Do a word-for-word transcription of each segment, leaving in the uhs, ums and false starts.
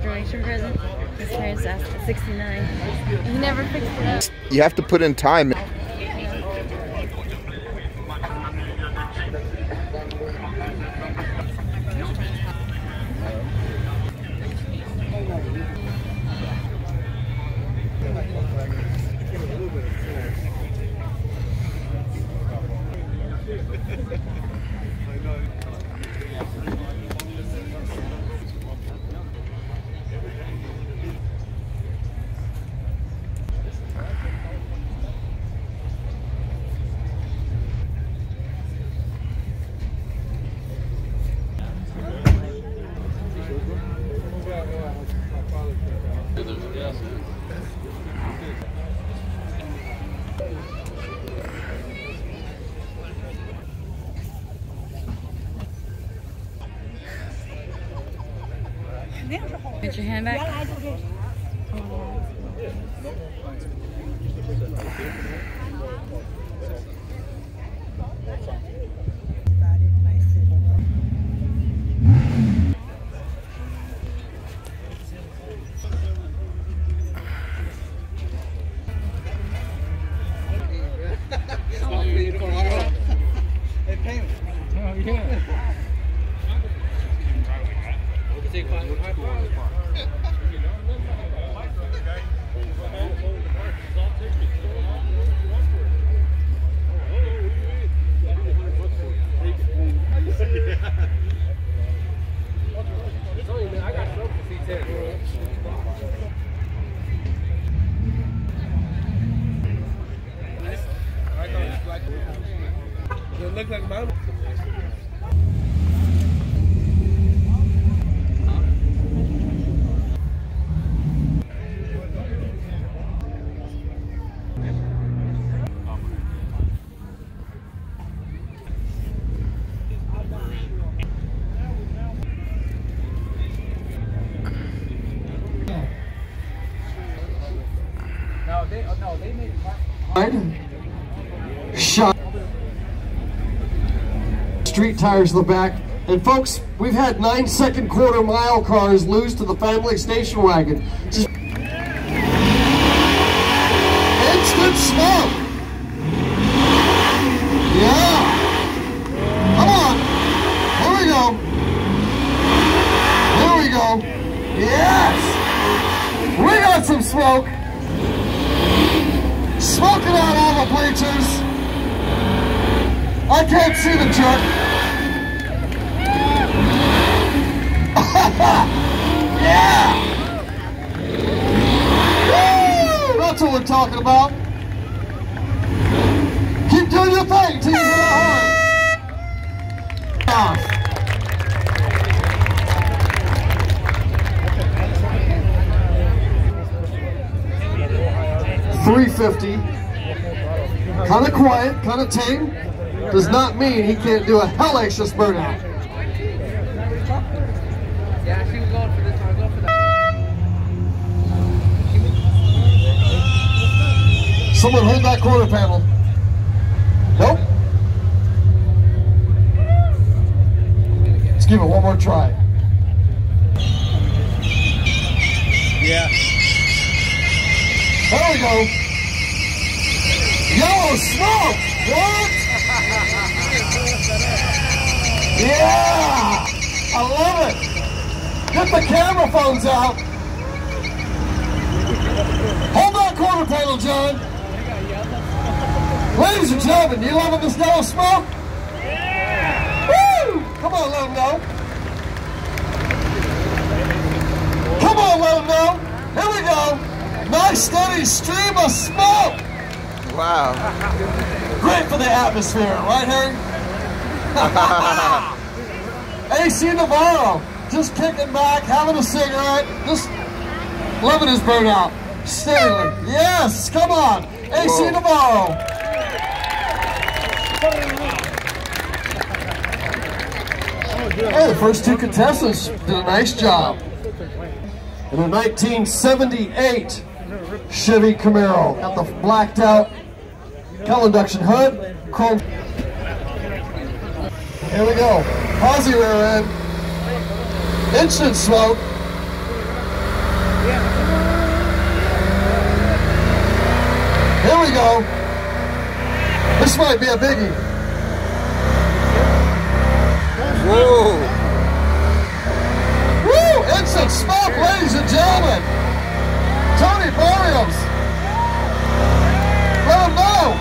graduation present. His parents asked at sixty-nine. He never fixed it up. You have to put in time. Get your hand back. Look like mine. No, they no, they made shot. Street tires in the back. And folks, we've had nine second quarter mile cars lose to the family station wagon. Just instant smoke. Yeah. Come on. Here we go. Here we go. Yes. We got some smoke. Smoking out all the bleachers. I can't see the truck. Yeah! Woo! That's what we're talking about. Keep doing your thing till you get that horn. three fifty. Kind of quiet, kind of tame. Does not mean he can't do a hellacious burnout. Yeah, she was going for this one. Go for that. Someone hold that quarter panel. Nope. Let's give it one more try. Yeah. There we go. Yellow smoke. What? Yeah. I love it. Get the camera phones out. Hold that quarter panel, John. Ladies and gentlemen, you loving this yellow smoke? Yeah. Woo! Come on, let them know. Come on, let them know. Here we go. Nice steady stream of smoke. Wow. Great for the atmosphere, right, Harry? A C Navarro, just kicking back, having a cigarette, just loving his burnout. Steadily. Yes, come on. A C Navarro. Hey, the first two contestants did a nice job. In a nineteen seventy-eight Chevy Camaro, got the blacked out cowl induction hood, chrome. Here we go. Posi rear end. Instant smoke. Here we go. This might be a biggie. Whoa. Woo! Instant smoke, ladies and gentlemen. Tony Barrios. Let him know.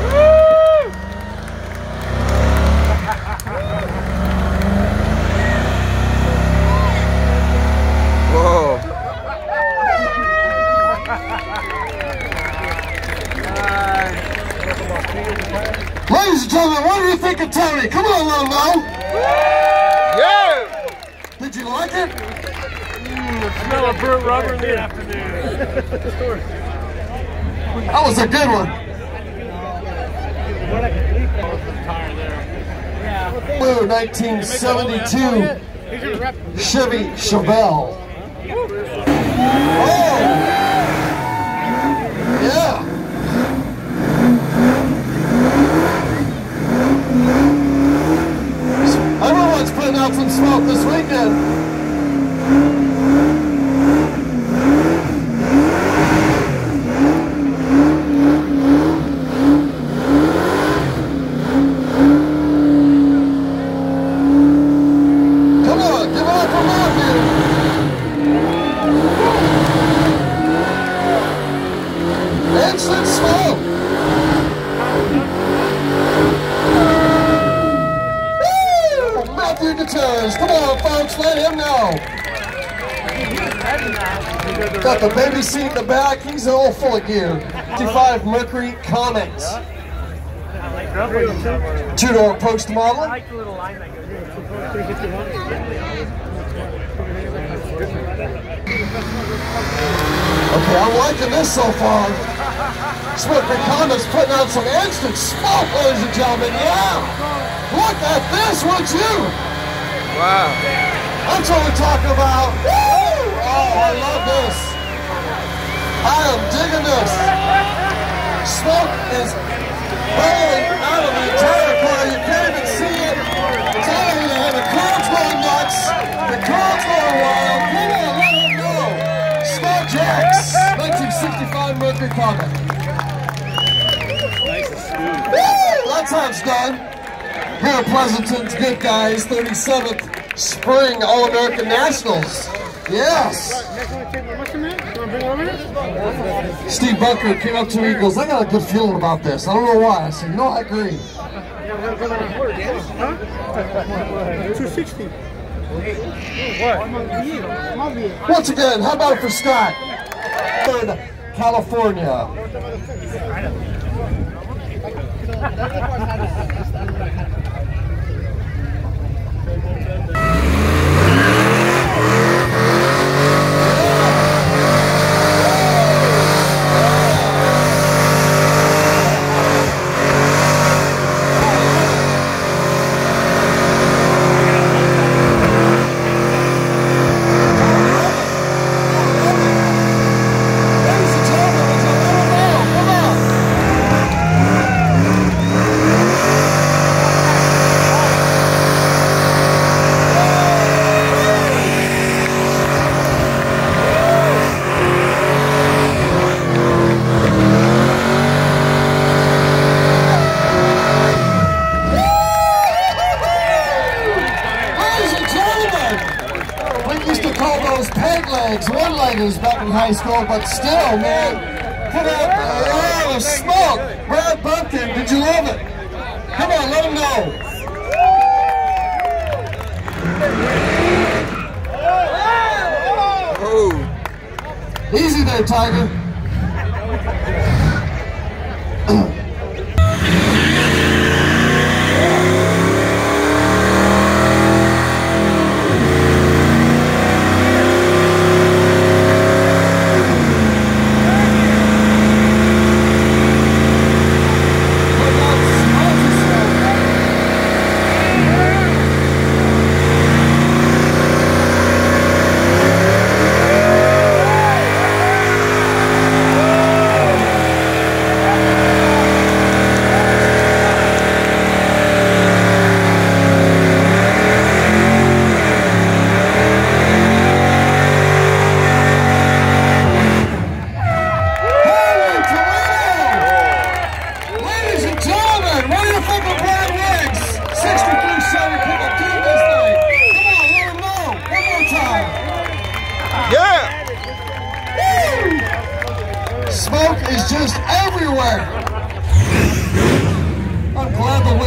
Whoa. Ladies and gentlemen, what do you think of Tony? Come on, let him know. Yeah. Did you like it? Mm, smell of burnt rubber in the afternoon. That was a good one. Blue nineteen seventy-two Chevy Chevelle. Oh! Yeah! Everyone's putting out some smoke this weekend. Instant smoke! Woo! Matthew Gutierrez, come on folks, let him know. Got the baby seat in the back, he's all full of gear. fifty-five Mercury Comics. Two-door post model. I like the little line that goes Okay, I'm liking this so far. Mercury Comics putting out some instant smoke, ladies and gentlemen. Yeah! Look at this, would you? Wow. That's what we're talking about. Woo! Oh, I love this. I am digging this. Smoke is rolling out of the entire car. You can't even see it. I'm telling you, the crowd's going nuts. The crowd's going wild. Come on, let them know. Smoke Jacks, nineteen sixty-five Mercury Comic. Woo! That time's done. Here at Pleasanton's Good Guys, thirty-seventh Spring All-American Nationals. Yes. Steve Bunker came up to me and goes, I got a good feeling about this. I don't know why. I said, you know, I agree. two sixty. Once again, how about it for Scott? California. One-leggers back in high school, but still, man, put out a lot of smoke. Brad Bumpkin, did you love it? Come on, let him know. Oh. Easy there, Tiger.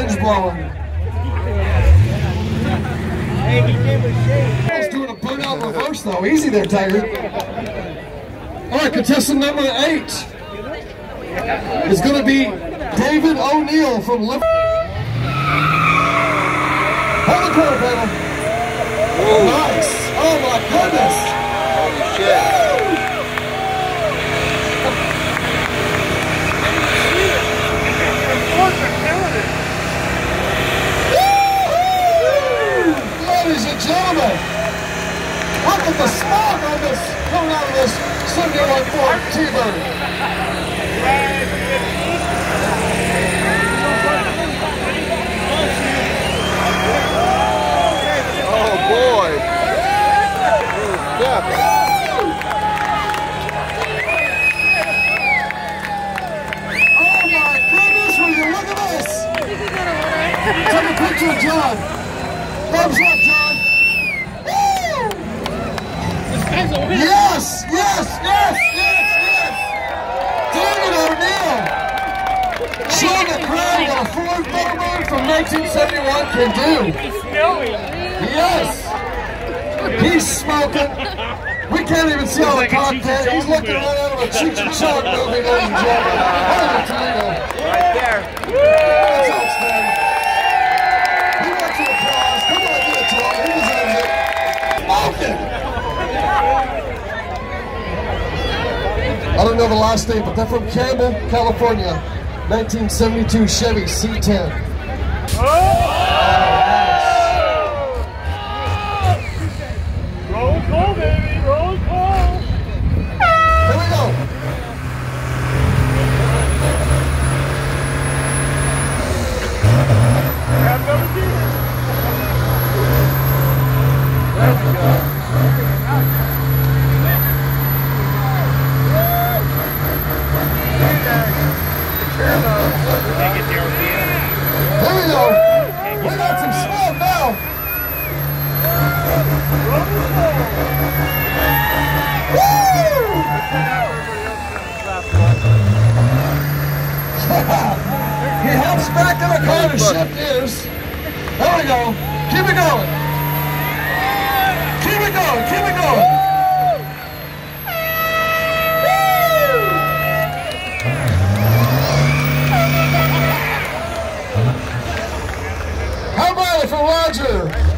wind's blowing. He's doing a burnout reverse though. Easy there, Tiger. All right, contestant number eight is going to be David O'Neill from Liverpool. Hold the quarter panel. Nice. Oh my goodness. Holy shit. Ladies and gentlemen, look at the smoke on this coming out of this seventy-one Ford T-Bird. Oh boy. Yeah. Oh my goodness, will you look at this? Take a picture of John. Thumbs up, John. Woo! Yes, yes, yes, yes, yes. David O'Neill. Showing the crowd what a Ford Thunderbird from nineteen seventy-one can do. Yes. He's smoking. We can't even see all the cockpit. He's looking right out of a Cheech and Chong movie, ladies and gentlemen. Holy Toledo. Right there. That's outstanding. He wants an applause. Come on, give it to him. He deserves it. Smoking. I don't know the last name, but they're from Campbell, California. nineteen seventy-two Chevy C ten. Roll call, baby, roll call. Here we go. Have number two. Here we go. We got some smoke now. He helps back in the car to shift gears. There we go. Keep it going. Keep it going. Keep it going. How about it for Roger?